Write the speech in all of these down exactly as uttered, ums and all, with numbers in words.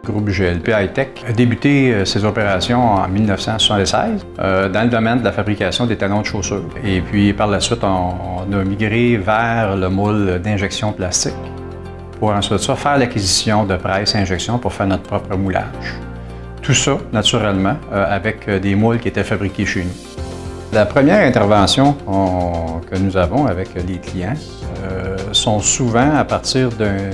groupe G L P High-Tech a débuté euh, ses opérations en mille neuf cent soixante-seize euh, dans le domaine de la fabrication des talons de chaussures. Et puis par la suite, on, on a migré vers le moule d'injection plastique pour ensuite ça faire l'acquisition de presse injection pour faire notre propre moulage. Tout ça, naturellement, euh, avec des moules qui étaient fabriqués chez nous. La première intervention on, que nous avons avec les clients euh, sont souvent à partir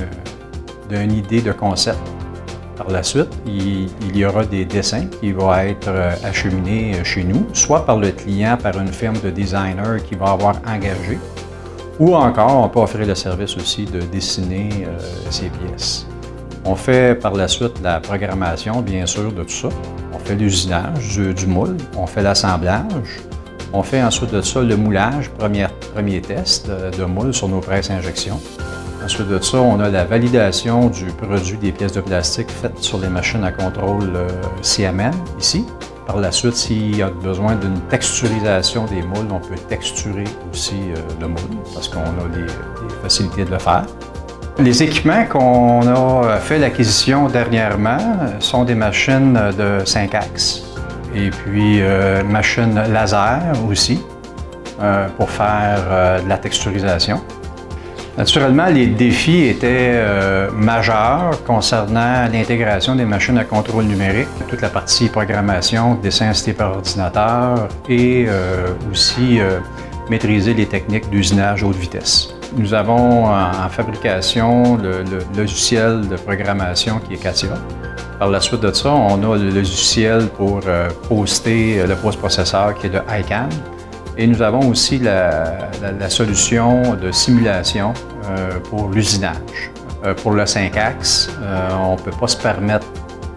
d'une idée de concept. Par la suite, il, il y aura des dessins qui vont être acheminés chez nous, soit par le client, par une firme de designer qui va avoir engagé, ou encore on peut offrir le service aussi de dessiner euh, ces pièces. On fait par la suite la programmation, bien sûr, de tout ça. On fait l'usinage du, du moule, on fait l'assemblage. On fait ensuite de ça le moulage, premier, premier test de, de moule sur nos presses injection. Ensuite de ça, on a la validation du produit des pièces de plastique faites sur les machines à contrôle euh, C M N, ici. Par la suite, s'il y a besoin d'une texturisation des moules, on peut texturer aussi euh, le moule parce qu'on a les, les facilités de le faire. Les équipements qu'on a fait l'acquisition dernièrement sont des machines de cinq axes. Et puis, euh, machine laser aussi, euh, pour faire euh, de la texturisation. Naturellement, les défis étaient euh, majeurs concernant l'intégration des machines à contrôle numérique, toute la partie programmation, dessin assisté par ordinateur et euh, aussi euh, maîtriser les techniques d'usinage haute vitesse. Nous avons en fabrication le, le logiciel de programmation qui est CATIA. Par la suite de ça, on a le logiciel pour euh, poster le post-processeur qui est le I CAM. Et nous avons aussi la, la, la solution de simulation euh, pour l'usinage. Euh, pour le cinq axes, euh, on ne peut pas se permettre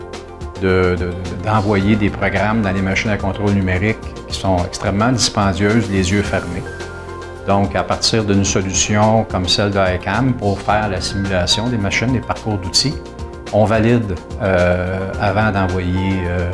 d'envoyer de, de, des programmes dans les machines à contrôle numérique qui sont extrêmement dispendieuses, les yeux fermés. Donc, à partir d'une solution comme celle de I CAM pour faire la simulation des machines, des parcours d'outils, on valide euh, avant d'envoyer euh,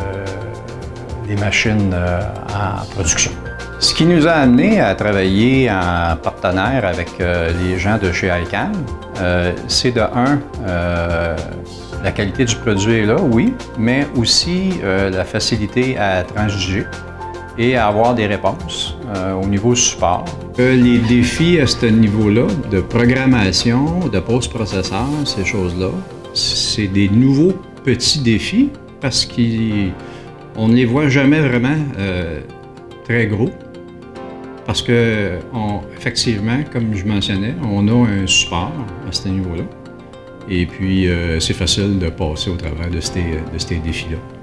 les machines euh, en production. Ce qui nous a amené à travailler en partenaire avec euh, les gens de chez I CAM, euh, c'est de un, euh, la qualité du produit est là, oui, mais aussi euh, la facilité à transiger et à avoir des réponses euh, au niveau support. Euh, les défis à ce niveau-là, de programmation, de post-processeur, ces choses-là, c'est des nouveaux petits défis parce qu'on ne les voit jamais vraiment euh, très gros. Parce que, on, effectivement, comme je mentionnais, on a un support à ce niveau-là. Et puis, euh, c'est facile de passer au travers de ces, de ces défis-là.